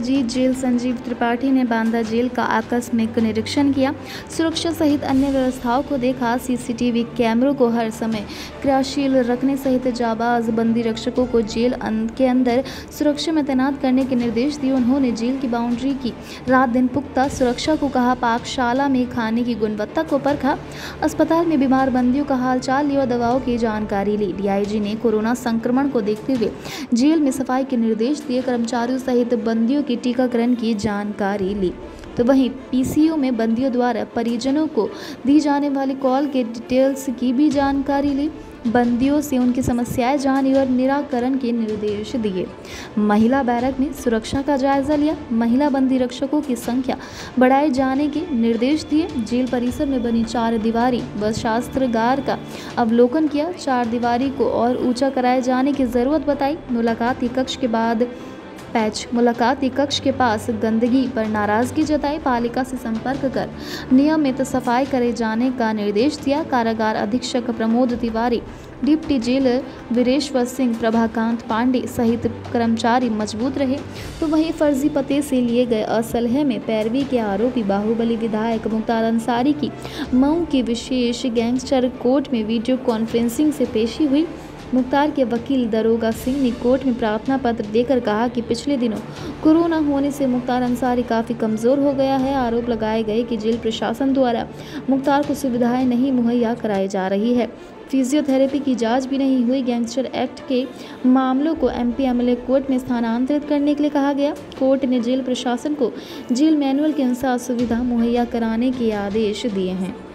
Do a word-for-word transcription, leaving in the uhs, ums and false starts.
Indrajit jail Sanjeev Tripathi ने Banda jail का आकस्मिक निरीक्षण किया, सुरक्षा सहित अन्य व्यवस्थाओं को देखा। सीसीटीवी कैमरों को हर समय क्रियाशील रखने सहित जाबाज बंदी रक्षकों को जेल के अंदर सुरक्षा में तैनात करने के निर्देश दिए। उन्होंने जेल की बाउंड्री की रात दिन पुख्ता सुरक्षा को कहा। पाकशाला में खाने की गुणवत्ता को परखा, अस्पताल में बीमार बंदियों का हालचाल लिया और दवाओं की जानकारी ली। डीआईजी ने कोरोना संक्रमण को देखते हुए जेल में सफाई के निर्देश दिए, कर्मचारियों सहित बंदियों की टीकाकरण की जानकारी ली। तो वहीं पीसीयू में बंदियों द्वारा परिजनों को दी जाने वाली कॉल के डिटेल्स की भी जानकारी ली, बंदियों से उनकी समस्याएं जानी और निराकरण के निर्देश दिए। महिला बैरक में सुरक्षा का जायजा लिया, महिला बंदी रक्षकों की संख्या बढ़ाए जाने के निर्देश दिए। जेल परिसर में बनी चार दीवारी व शास्त्रागार का अवलोकन किया, चार दीवारी को और ऊंचा कराए जाने की जरूरत बताई। मुलाकाती कक्ष के बाद पैच मुलाकाती कक्ष के पास गंदगी पर नाराजगी जताई, पालिका से संपर्क कर नियमित सफाई करे जाने का निर्देश दिया। कारागार अधीक्षक प्रमोद तिवारी, डिप्टी जेलर वीरेश्वर सिंह, प्रभाकांत पांडे सहित कर्मचारी मजबूत रहे। तो वहीं फर्जी पते से लिए गए असलहे में पैरवी के आरोपी बाहुबली विधायक मुख्तार अंसारी की मऊ की विशेष गैंगस्टर कोर्ट में वीडियो कॉन्फ्रेंसिंग से पेशी हुई। मुख्तार के वकील दरोगा सिंह ने कोर्ट में प्रार्थना पत्र देकर कहा कि पिछले दिनों कोरोना होने से मुख्तार अंसारी काफ़ी कमज़ोर हो गया है। आरोप लगाए गए कि जेल प्रशासन द्वारा मुख्तार को सुविधाएं नहीं मुहैया कराई जा रही है, फिजियोथेरेपी की जांच भी नहीं हुई। गैंगस्टर एक्ट के मामलों को एमपी एमएलए कोर्ट में स्थानांतरित करने के लिए कहा गया। कोर्ट ने जेल प्रशासन को जेल मैनुअल के अनुसार सुविधा मुहैया कराने के आदेश दिए हैं।